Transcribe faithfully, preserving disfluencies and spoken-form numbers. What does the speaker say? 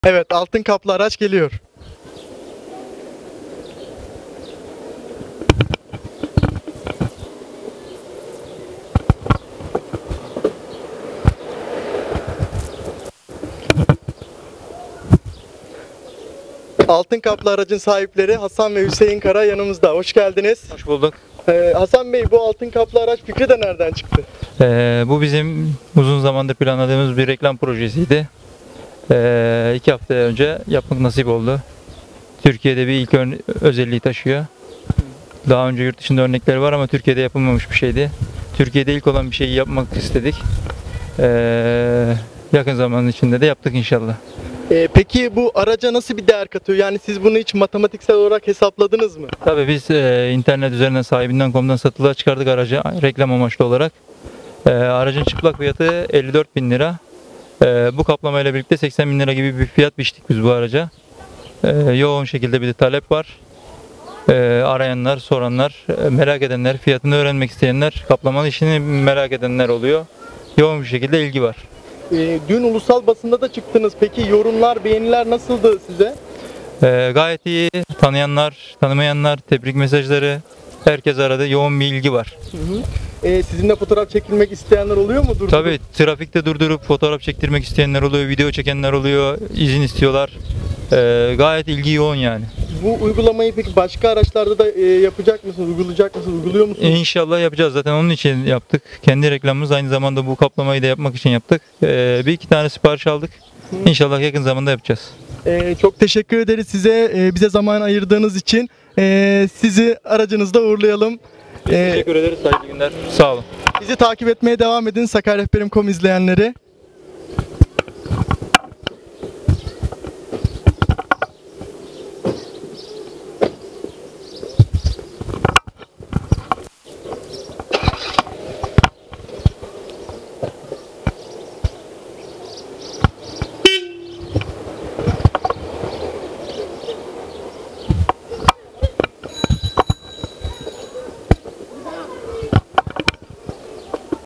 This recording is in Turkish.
Evet, altın kaplı araç geliyor. Altın kaplı aracın sahipleri Hasan ve Hüseyin Kara yanımızda. Hoş geldiniz. Hoş bulduk. Ee, Hasan Bey, bu altın kaplı araç fikri de nereden çıktı? Ee, bu bizim uzun zamandır planladığımız bir reklam projesiydi. Ee, iki hafta önce yapmak nasip oldu. Türkiye'de bir ilk ör- özelliği taşıyor. Daha önce yurt dışında örnekleri var ama Türkiye'de yapılmamış bir şeydi. Türkiye'de ilk olan bir şeyi yapmak istedik. Ee, yakın zaman içinde de yaptık inşallah. Ee, peki bu araca nasıl bir değer katıyor? Yani siz bunu hiç matematiksel olarak hesapladınız mı? Tabii biz e, internet üzerinden sahibinden nokta com'dan satılığa çıkardık aracı reklam amaçlı olarak. E, aracın çıplak fiyatı elli dört bin lira. E, bu kaplamayla birlikte seksen bin lira gibi bir fiyat biçtik biz bu araca. E, yoğun şekilde bir de talep var. E, arayanlar, soranlar, e, merak edenler, fiyatını öğrenmek isteyenler, kaplamalı işini merak edenler oluyor. Yoğun bir şekilde ilgi var. Ee, dün ulusal basında da çıktınız. Peki yorumlar, beğeniler nasıldı size? E, gayet iyi. Tanıyanlar, tanımayanlar, tebrik mesajları, herkes aradı. Yoğun bir ilgi var. Hı hı. Ee, sizinle fotoğraf çekilmek isteyenler oluyor mu? Durdurup? Tabii trafikte durdurup fotoğraf çektirmek isteyenler oluyor, video çekenler oluyor, izin istiyorlar. Ee, gayet ilgi yoğun yani. Bu uygulamayı peki başka araçlarda da e, yapacak mısınız? Uygulayacak mısınız? Uyguluyor musunuz? İnşallah yapacağız. Zaten onun için yaptık. Kendi reklamımız, aynı zamanda bu kaplamayı da yapmak için yaptık. Ee, bir iki tane sipariş aldık. İnşallah yakın zamanda yapacağız. Ee, çok teşekkür ederiz size e, bize zaman ayırdığınız için. Ee, sizi aracınızda uğurlayalım. Ee, Teşekkür ederiz. Hayırlı günler. Sağ olun. bizi takip etmeye devam edin Sakarya Rehberim nokta com izleyenleri.